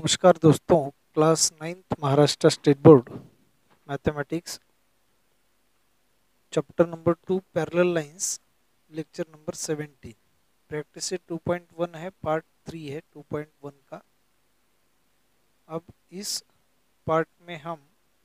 नमस्कार दोस्तों। Class 9th Maharashtra state board mathematics chapter number 2 parallel lines lecture number 17 practice से 2.1 है, पार्ट 3 है 2.1 का। अब इस पार्ट में हम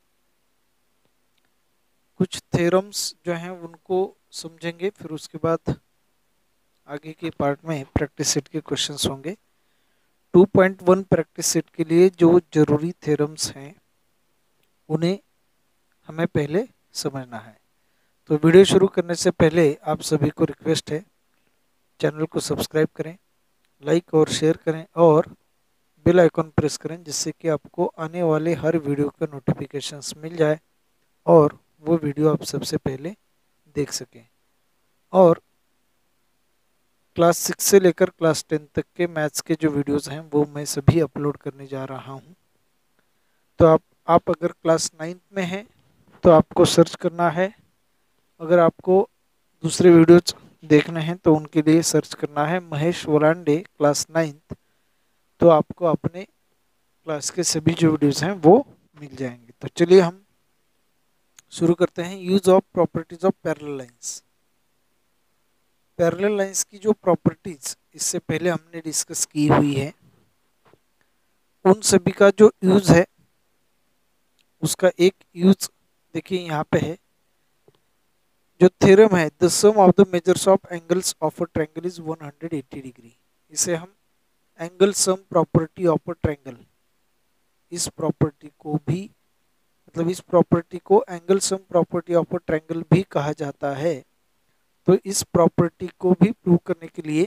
कुछ थ्योरम्स जो हैं उनको समझेंगे, फिर उसके बाद आगे के पार्ट में प्रैक्टिस सेट के क्वेश्चंस होंगे। 2.1 प्रैक्टिस सेट के लिए जो जरूरी थ्योरम्स हैं उन्हें हमें पहले समझना है। तो वीडियो शुरू करने से पहले आप सभी को रिक्वेस्ट है, चैनल को सब्सक्राइब करें, लाइक और शेयर करें और बेल आइकन प्रेस करें, जिससे कि आपको आने वाले हर वीडियो का नोटिफिकेशंस मिल जाए और वो वीडियो आप सबसे पहले देख सकें। और क्लास 6 से लेकर क्लास 10 तक के मैथ्स के जो वीडियोस हैं वो मैं सभी अपलोड करने जा रहा हूं। तो आप अगर क्लास 9th में हैं तो आपको सर्च करना है, अगर आपको दूसरे वीडियोज देखने हैं तो उनके लिए सर्च करना है महेश वरांडे क्लास 9th। तो आपको अपने क्लास के सभी जो वीडियोज हैं वो मिल जाएंगे। तो चलिए हम शुरू करते हैं। Use of properties of parallel lines. Parallel lines की जो प्रॉपर्टीज इससे पहले हमने डिस्कस की हुई है, उन सभी का जो यूज है उसका एक यूज देखिए यहाँ पे है। जो थ्योरम है, the sum of the measures of angles of a triangle is 180 degree. इसे हम angle sum property of a triangle, इस प्रॉपर्टी को भी इस प्रॉपर्टी को angle sum property of a triangle भी कहा जाता है। तो इस प्रॉपर्टी को भी प्रूव करने के लिए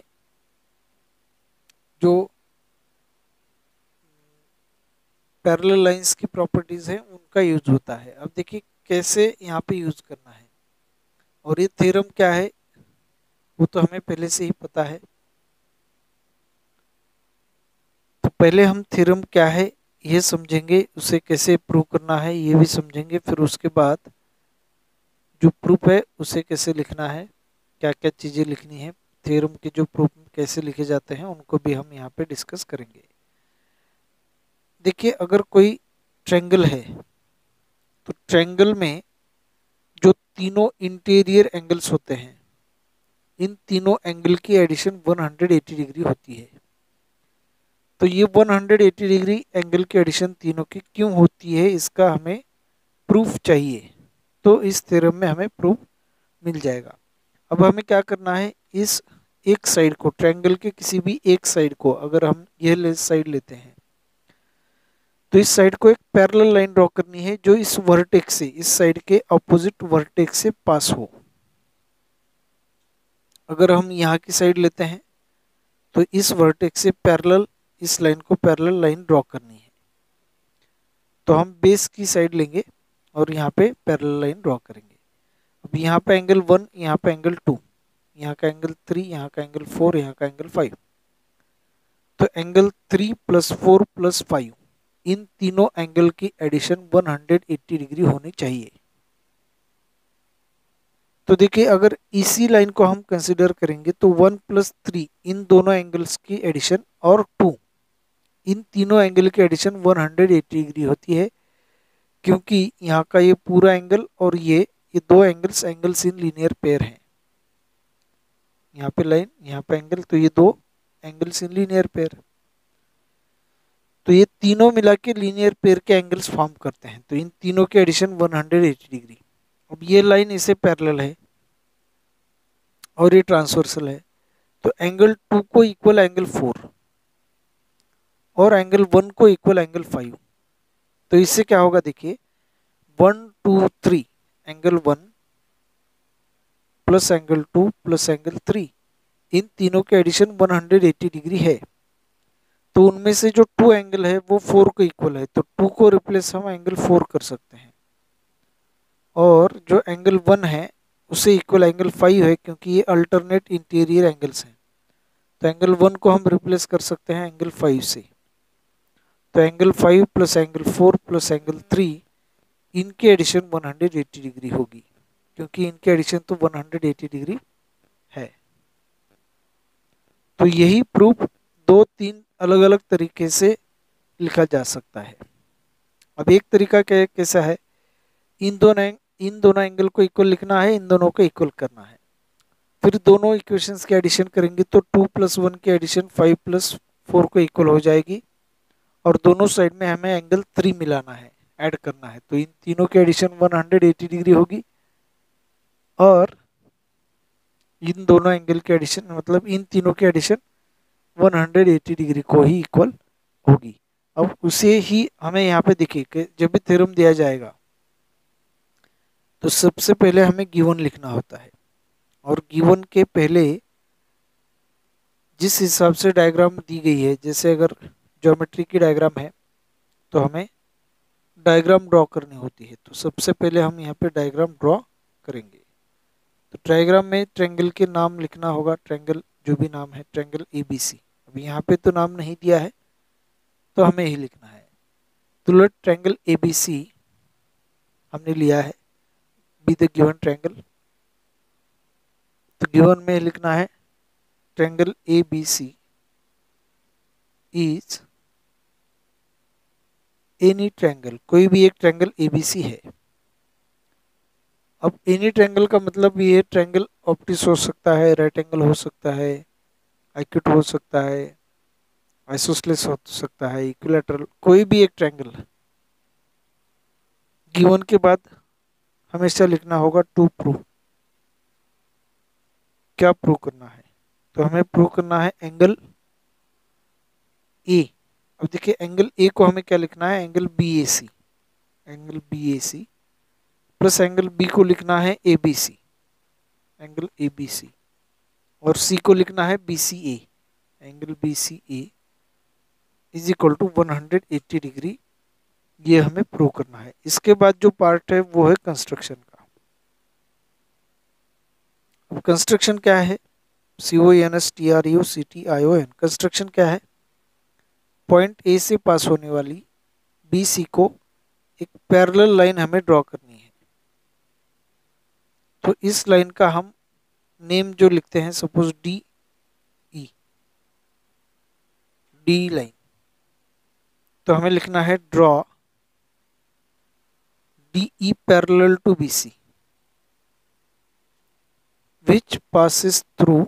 जो पैरेलल लाइंस की प्रॉपर्टीज है उनका यूज होता है। अब देखिए कैसे यहाँ पे यूज करना है, और ये थ्योरम क्या है वो तो हमें पहले से ही पता है। तो पहले हम थ्योरम क्या है ये समझेंगे, उसे कैसे प्रूव करना है ये भी समझेंगे, फिर उसके बाद जो प्रूफ है उसे कैसे लिखना है, क्या क्या चीज़ें लिखनी है, थ्योरम के जो प्रूफ कैसे लिखे जाते हैं उनको भी हम यहाँ पे डिस्कस करेंगे। देखिए अगर कोई ट्रायंगल है तो ट्रायंगल में जो तीनों इंटीरियर एंगल्स होते हैं, इन तीनों एंगल की एडिशन 180 डिग्री होती है। तो ये 180 डिग्री एंगल की एडिशन तीनों की क्यों होती है, इसका हमें प्रूफ चाहिए। तो इस थ्योरम में हमें प्रूफ मिल जाएगा। अब हमें क्या करना है, इस एक साइड को, ट्रायंगल के किसी भी एक साइड को, अगर हम यह साइड लेते हैं तो इस साइड को एक पैरेलल लाइन ड्रॉ करनी है जो इस वर्टेक्स से, इस साइड के अपोजिट वर्टेक्स से पास हो। अगर हम यहाँ की साइड लेते हैं तो इस वर्टेक्स से पैरेलल इस लाइन को पैरेलल लाइन ड्रॉ करनी है। तो हम बेस की साइड लेंगे और यहाँ पे पैरेलल लाइन ड्रॉ करेंगे। अब यहाँ पे एंगल 1, यहाँ पे एंगल 2, यहाँ का एंगल 3, यहाँ का एंगल 4, यहाँ का एंगल 5। तो एंगल 3 + 4 + 5, इन तीनों एंगल की एडिशन 180 डिग्री होनी चाहिए। तो देखिए अगर इसी लाइन को हम कंसिडर करेंगे तो 1 + 3 इन दोनों एंगल्स की एडिशन और 2 इन तीनों एंगल की एडिशन 180 डिग्री होती है, क्योंकि यहाँ का ये पूरा एंगल और ये दो एंगल्स इन लीनियर पेयर हैं। यहाँ पे लाइन, यहाँ पे एंगल, तो ये दो एंगल्स इन लीनियर पेयर, तो ये तीनों मिला के लीनियर पेयर के एंगल्स फॉर्म करते हैं। तो इन तीनों के एडिशन 180 डिग्री। अब ये लाइन इसे पैरेलल है और ये ट्रांसवर्सल है, तो एंगल 2 को इक्वल एंगल 4 और एंगल 1 को इक्वल एंगल 5। तो इससे क्या होगा, देखिए 1 2 3 angle 1 plus angle 2 plus angle 3, इन तीनों के एडिशन 180 डिग्री है। तो उनमें से जो 2 एंगल है वो 4 को इक्वल है, तो 2 को रिप्लेस हम एंगल 4 कर सकते हैं, और जो एंगल 1 है उसे इक्वल एंगल 5 है, क्योंकि ये अल्टरनेट इंटीरियर एंगल्स हैं। तो एंगल 1 को हम रिप्लेस कर सकते हैं एंगल 5 से। तो angle 5 plus angle 4 plus angle 3, इनकी एडिशन 180 डिग्री होगी, क्योंकि इनकी एडिशन तो 180 डिग्री है। तो यही प्रूफ 2-3 अलग अलग तरीके से लिखा जा सकता है। अब एक तरीका कैसा है, इन दोनों एंगल को इक्वल लिखना है, इन दोनों को इक्वल करना है। फिर दोनों इक्वेशंस के एडिशन करेंगे तो 2+1 की एडिशन 5+4 को इक्वल हो जाएगी, और दोनों साइड में हमें एंगल 3 मिलाना है, ऐड करना है। तो इन तीनों की एडिशन 180 डिग्री होगी, और इन दोनों एंगल के एडिशन मतलब इन तीनों के एडिशन 180 डिग्री को ही इक्वल होगी। अब उसे ही हमें यहाँ पे देखिए कि जब भी थ्योरम दिया जाएगा तो सबसे पहले हमें गिवन लिखना होता है, और गिवन के पहले जिस हिसाब से डायग्राम दी गई है, जैसे अगर ज्योमेट्री की डायग्राम है तो हमें डायग्राम ड्रॉ करनी होती है। तो सबसे पहले हम यहाँ पे डायग्राम ड्रॉ करेंगे। तो डायग्राम में ट्रायंगल के नाम लिखना होगा, ट्रायंगल जो भी नाम है, ट्रायंगल ABC। अभी यहाँ पे तो नाम नहीं दिया है तो हमें ही लिखना है। तो लेट ट्रायंगल ABC हमने लिया है, बी द गिवन ट्रायंगल। तो गिवन में लिखना है triangle ABC is any triangle, कोई भी एक ट्रायंगल ABC है। अब एनी ट्रायंगल का मतलब ये ट्रायंगल ऑप्टिस हो सकता है, राइट एंगल हो सकता है, आइक्यूट हो सकता है, आइसोसेलेस हो सकता है, इक्विलैटरल, कोई भी एक ट्रायंगल। गिवन के बाद हमेशा लिखना होगा टू प्रूव। क्या प्रूव करना है, तो हमें प्रूव करना है एंगल ए। अब देखिए एंगल ए को हमें क्या लिखना है, angle BAC, angle BAC plus angle B को लिखना है ABC, एंगल ABC, और सी को लिखना है BCA, angle BCA is equal to 180 degree. ये हमें प्रूव करना है। इसके बाद जो पार्ट है वो है कंस्ट्रक्शन का। अब कंस्ट्रक्शन क्या है, CONSTRUCTION, कंस्ट्रक्शन क्या है, पॉइंट ए से पास होने वाली BC को एक पैरेलल लाइन हमें ड्रॉ करनी है। तो इस लाइन का हम नेम जो लिखते हैं, सपोज डी लाइन। तो हमें लिखना है draw DE parallel to BC which passes through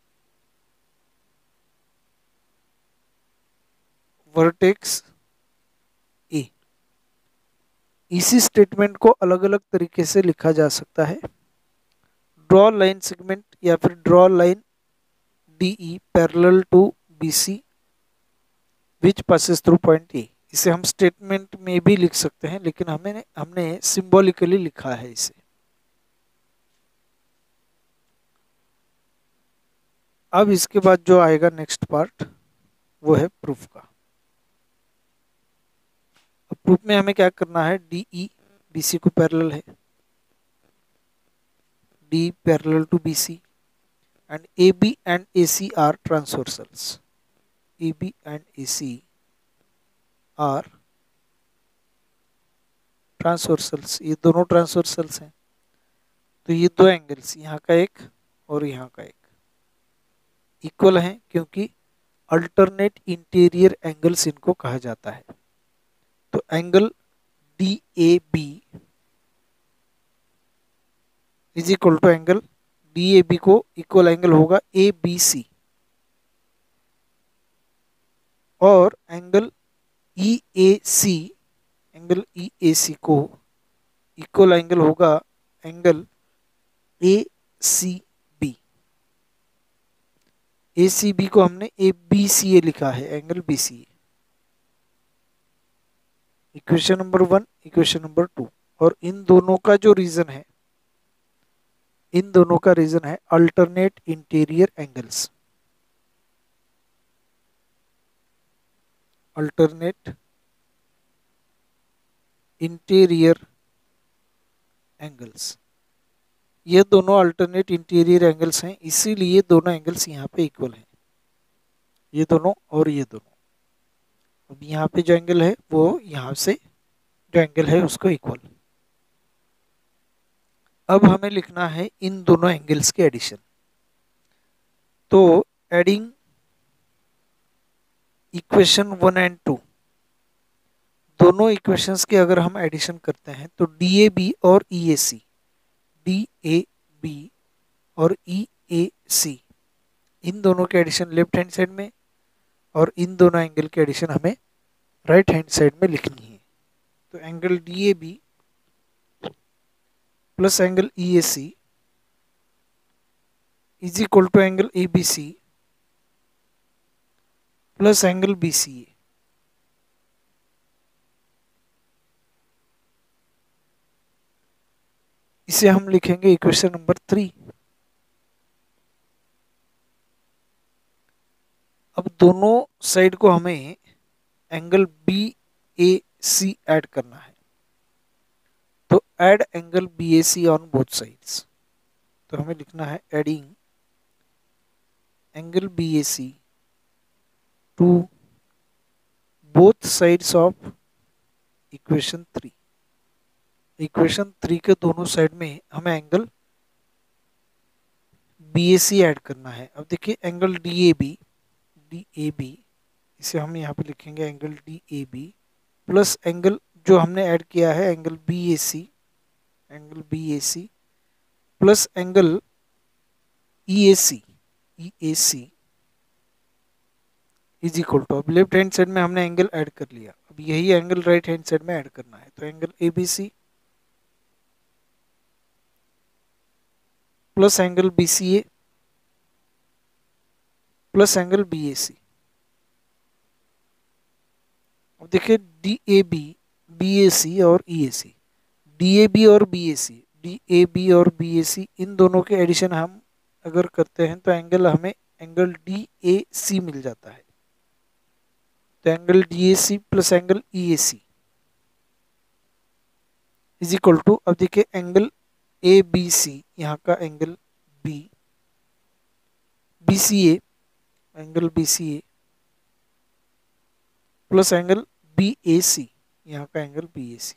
vertex A। इसी स्टेटमेंट को अलग अलग तरीके से लिखा जा सकता है, ड्रॉ लाइन सेगमेंट या फिर draw line DE parallel to BC which passes through point A. इसे हम स्टेटमेंट में भी लिख सकते हैं, लेकिन हमने सिंबॉलिकली लिखा है इसे। अब इसके बाद जो आएगा नेक्स्ट पार्ट वो है प्रूफ का। प्रूफ में हमें क्या करना है, DE BC को पैरेलल है, D parallel to BC, and AB and AC are transversals, AB and AC are transversals, ये दोनों ट्रांसवर्सल्स हैं। तो ये दो एंगल्स, यहाँ का एक और यहाँ का एक, इक्वल हैं, क्योंकि अल्टरनेट इंटीरियर एंगल्स इनको कहा जाता है। तो angle DAB is equal to angle DAB को इक्वल एंगल होगा ABC, और एंगल EAC, एंगल EAC को इक्वल एंगल होगा एंगल ACB। ACB को हमने ABCA लिखा है, angle BCA। Equation number 1, equation number 2। और इन दोनों का जो रीजन है, इन दोनों का रीजन है alternate interior angles, alternate interior angles. ये दोनों अल्टरनेट इंटीरियर एंगल्स हैं, इसीलिए दोनों एंगल्स यहाँ पे इक्वल हैं, ये दोनों और ये दोनों। अब यहाँ पे जो एंगल है वो यहाँ से जो एंगल है उसको इक्वल। अब हमें लिखना है इन दोनों एंगल्स के एडिशन। तो एडिंग इक्वेशन 1 and 2, दोनों इक्वेशंस के अगर हम एडिशन करते हैं तो डी ए बी और E A C, D A B और ई ए सी, इन दोनों के एडिशन लेफ्ट हैंड साइड में और इन दोनों एंगल के एडिशन हमें राइट हैंड साइड में लिखनी है। तो angle D A B plus angle E A C is equal to angle A B C plus angle B C A. इसे हम लिखेंगे इक्वेशन नंबर 3। अब दोनों साइड को हमें angle B A C add करना है, तो add angle B A C on both sides. तो हमें लिखना है adding angle B A C to both sides of equation 3। Equation 3 के दोनों साइड में हमें angle B A C add करना है। अब देखिए एंगल डी ए बी इसे हम यहाँ पे लिखेंगे angle D A B plus angle जो हमने ऐड किया है angle B A C, angle B A C plus angle E A C is equal to, अब लेफ्ट हैंड साइड में हमने एंगल ऐड कर लिया, अब यही एंगल राइट हैंड साइड में ऐड करना है। तो angle A B C plus angle B C A plus angle B A C. अब देखिए D A B A C और E A C, D A B और B A C, D A B और B A C इन दोनों के addition हम अगर करते हैं तो एंगल हमें एंगल डी ए सी मिल जाता है। तो angle D A C plus angle E A C is equal to, अब देखिए एंगल ए बी सी, यहाँ का angle B C A, angle B C A plus angle B A C, यहाँ का angle B A C.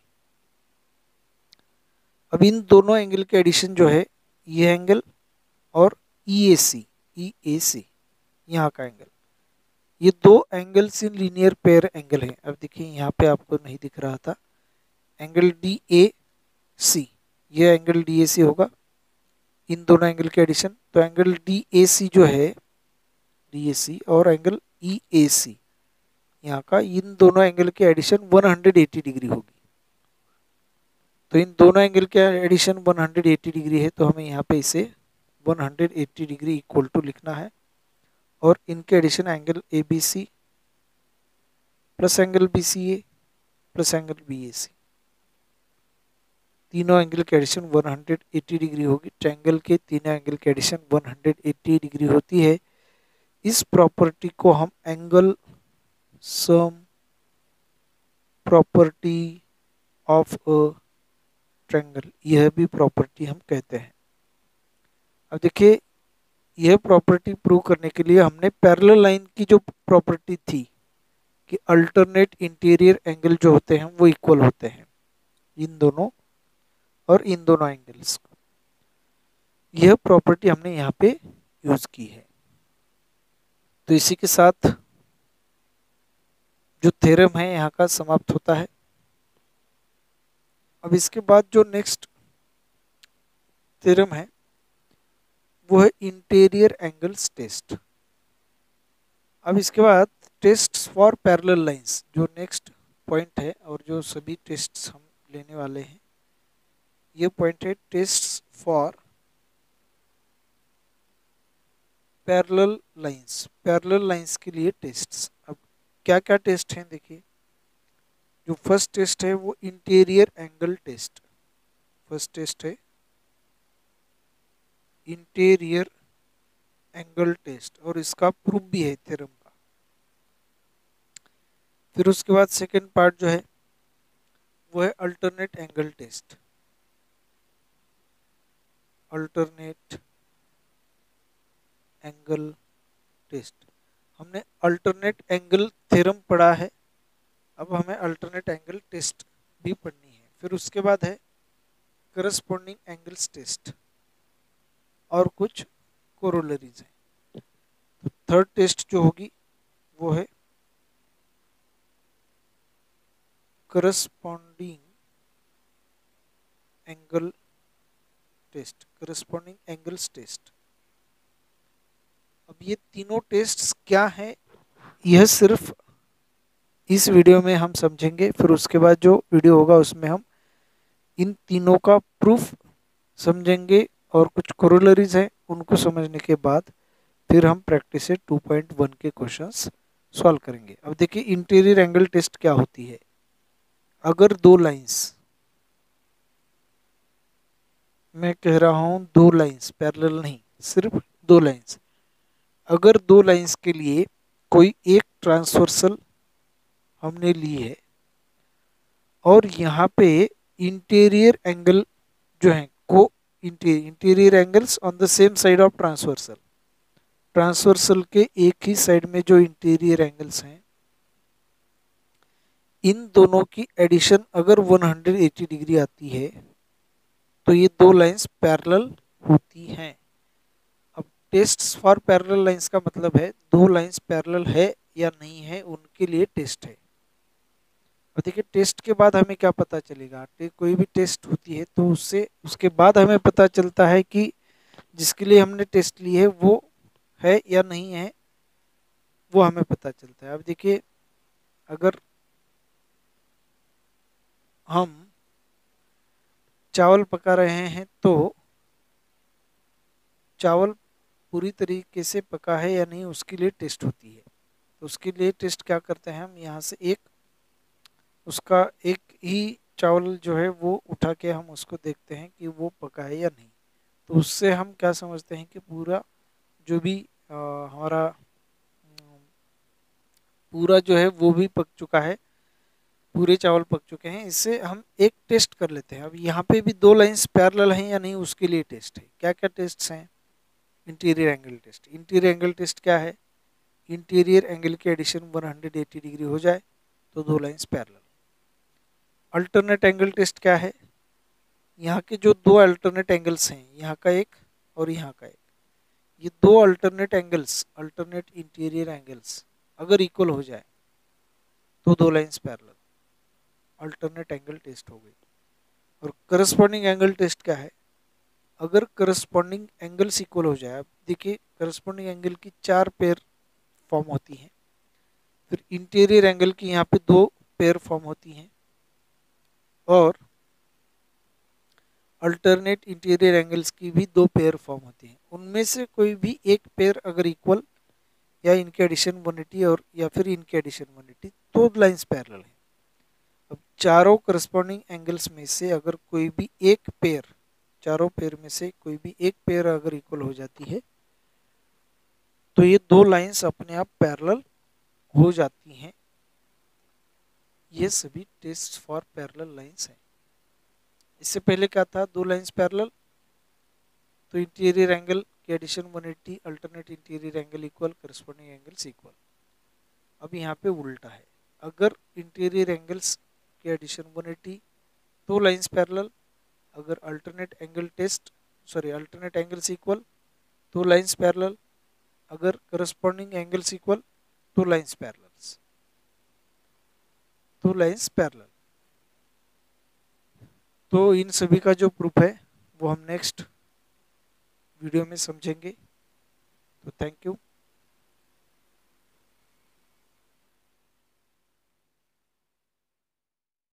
अब इन दोनों angle के addition जो है ये एंगल और ई ए सी यहाँ का एंगल, ये दो angles in linear pair angle हैं। अब देखिए यहाँ पे आपको नहीं दिख रहा था एंगल डी ए सी, ये एंगल डी ए सी होगा इन दोनों एंगल के एडिशन। तो एंगल डी ए सी जो है डी ए सी और एंगल ई ए सी यहाँ का, इन दोनों एंगल के एडिशन 180 डिग्री होगी। तो इन दोनों एंगल के एडिशन 180 डिग्री है, तो हमें यहाँ पे इसे 180 डिग्री इक्वल टू लिखना है और इनके addition angle A B C plus angle B C A plus angle B A C, तीनों एंगल के एडिशन 180 डिग्री होगी। ट्रायंगल के तीनों एंगल के एडिशन 180 डिग्री होती है। इस प्रॉपर्टी को हम angle sum property of a triangle, यह भी प्रॉपर्टी हम कहते हैं। अब देखिए यह प्रॉपर्टी प्रूव करने के लिए हमने पैरेलल लाइन की जो प्रॉपर्टी थी कि अल्टरनेट इंटीरियर एंगल जो होते हैं वो इक्वल होते हैं इन दोनों और इन दोनों एंगल्स को, यह प्रॉपर्टी हमने यहाँ पे यूज की है। तो इसी के साथ जो थ्योरम है यहाँ का समाप्त होता है। अब इसके बाद जो नेक्स्ट थ्योरम है वो है इंटीरियर एंगल्स टेस्ट। अब इसके बाद टेस्ट्स फॉर पैरेलल लाइंस जो नेक्स्ट पॉइंट है और जो सभी टेस्ट्स हम लेने वाले हैं, ये पॉइंट है tests for parallel lines. Parallel lines के लिए टेस्ट्स, अब क्या क्या टेस्ट हैं देखिए। जो फर्स्ट टेस्ट है वो interior angle test, first test है इंटीरियर एंगल टेस्ट और इसका प्रूफ भी है थ्योरम का। फिर उसके बाद सेकंड पार्ट जो है वो है alternate angle test, alternate angle test. हमने अल्टरनेट एंगल थ्योरम पढ़ा है, अब हमें अल्टरनेट एंगल टेस्ट भी पढ़नी है। फिर उसके बाद है करस्पॉन्डिंग एंगल्स टेस्ट और कुछ कोरोलरीज हैं। तो थर्ड टेस्ट जो होगी वो है corresponding angle test, corresponding angles test. अब ये तीनों टेस्ट्स क्या हैं, यह सिर्फ इस वीडियो में हम समझेंगे। फिर उसके बाद जो वीडियो होगा उसमें हम इन तीनों का प्रूफ समझेंगे और कुछ कोरोलरीज हैं उनको समझने के बाद फिर हम प्रैक्टिस से 2.1 के क्वेश्चंस सॉल्व करेंगे। अब देखिए इंटीरियर एंगल टेस्ट क्या होती है। अगर दो लाइंस, मैं कह रहा हूं दो लाइंस, पैरेलल नहीं, सिर्फ दो लाइंस, अगर दो लाइंस के लिए कोई एक ट्रांसवर्सल हमने ली है और यहाँ पे इंटीरियर एंगल जो है को interior angles on the same side of transversal, transversal के एक ही साइड में जो इंटीरियर एंगल्स हैं, इन दोनों की एडिशन अगर 180 डिग्री आती है तो ये दो लाइंस पैरेलल होती हैं। अब टेस्ट्स फॉर पैरेलल लाइंस का मतलब है दो लाइंस पैरेलल है या नहीं है, उनके लिए टेस्ट है। और देखिए टेस्ट के बाद हमें क्या पता चलेगा, कोई भी टेस्ट होती है तो उससे उसके बाद हमें पता चलता है कि जिसके लिए हमने टेस्ट ली है वो है या नहीं है, वो हमें पता चलता है। अब देखिए अगर हम चावल पका रहे हैं तो चावल पूरी तरीके से पका है या नहीं उसके लिए टेस्ट होती है। तो उसके लिए टेस्ट क्या करते हैं, हम यहाँ से एक उसका एक ही चावल जो है वो उठा के हम उसको देखते हैं कि वो पका है या नहीं। तो उससे हम क्या समझते हैं कि पूरा जो भी हमारा पूरा जो है वो भी पक चुका है, पूरे चावल पक चुके हैं। इससे हम एक टेस्ट कर लेते हैं। अब यहाँ पे भी दो लाइंस पैरेलल हैं या नहीं उसके लिए टेस्ट है। क्या क्या टेस्ट्स हैं, interior angle test. Interior angle test क्या है, इंटीरियर एंगल की एडिशन 180 डिग्री हो जाए तो दो lines parallel. Alternate angle test क्या है, यहाँ के जो दो अल्टरनेट एंगल्स हैं, यहाँ का एक और यहाँ का एक, ये दो alternate angles, alternate interior angles अगर इक्वल हो जाए तो दो lines parallel, alternate angle test हो गई। और करस्पॉन्डिंग एंगल टेस्ट क्या है, अगर करस्पॉन्डिंग एंगल्स इक्वल हो जाए। अब देखिए करस्पॉन्डिंग एंगल की चार पेयर फॉर्म होती हैं, फिर इंटीरियर एंगल की यहाँ पे दो पेयर फॉर्म होती हैं, और अल्टरनेट इंटीरियर एंगल्स की भी दो पेयर फॉर्म होती हैं। उनमें से कोई भी एक पेयर अगर इक्वल या इनके एडिशन 180 और या फिर इनके एडिशन 180 तो लाइंस पैरेलल है। अब चारों करस्पॉन्डिंग एंगल्स में से अगर कोई भी एक पेयर, चारों पेयर में से कोई भी एक पेयर अगर इक्वल हो जाती है तो ये दो लाइंस अपने आप पैरेलल हो जाती हैं। ये सभी टेस्ट फॉर पैरेलल लाइंस हैं। इससे पहले क्या था, दो लाइंस पैरेलल तो इंटीरियर एंगल की addition 180, alternate interior angle equal, corresponding angles equal. अब यहाँ पे उल्टा है, अगर इंटीरियर एंगल्स की एडिशन 180 तो लाइंस पैरेलल, अगर alternate angle test sorry alternate angles equal तो लाइंस पैरेलल, अगर करस्पॉन्डिंग एंगल्स इक्वल तो लाइंस पैरेलल्स, तो लाइंस पैरेलल। तो इन सभी का जो प्रूफ है वो हम नेक्स्ट वीडियो में समझेंगे। तो थैंक यू।